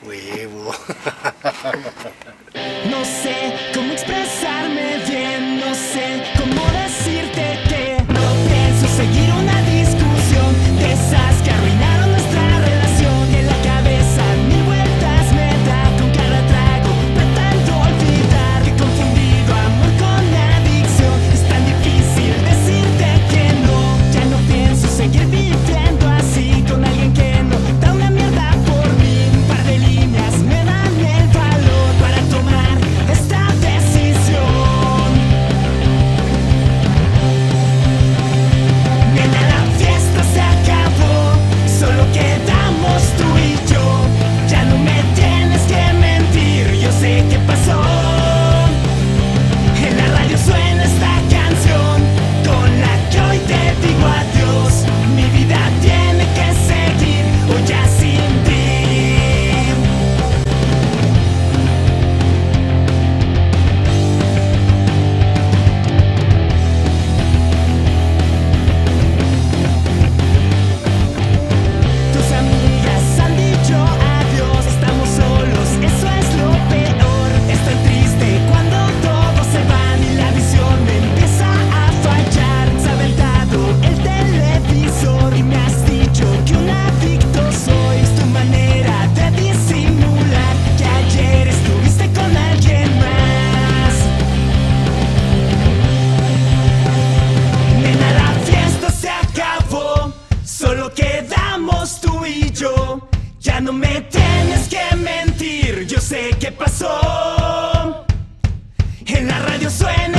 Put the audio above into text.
Huevo. No sé cómo expresarme bien, no sé cómo decirte que no pienso seguir una discusión de esas que arruinaron nuestra relación. Y en la cabeza mil vueltas me da con cada trago, tratando de olvidar que he confundido amor con adicción. Es tan difícil decirte que no, ya no pienso seguir viviendo así con alguien que no da una mierda por mí. Un par de líneas me dan el valor para tomar esta decisión. Nena, la fiesta se acabó, solo quedamos tú y yo. Ya no me tienes que mentir, yo sé qué pasó. En la radio suena esta canción con la que hoy te digo adiós. Mi vida tiene que seguir hoy ya sin ti. Tus amigas han dicho adiós, estamos solos, eso es lo peor. Estoy triste cuando todos se van y la visión me empieza a fallar. Se ha aventado el televisor y me has dicho que un adicto soy. Es tu manera de disimular que ayer estuviste con alguien más. Nena, la fiesta se acabó, solo quedamos tú y yo. Ya no me tienes que mentir, yo sé qué pasó. En la radio suena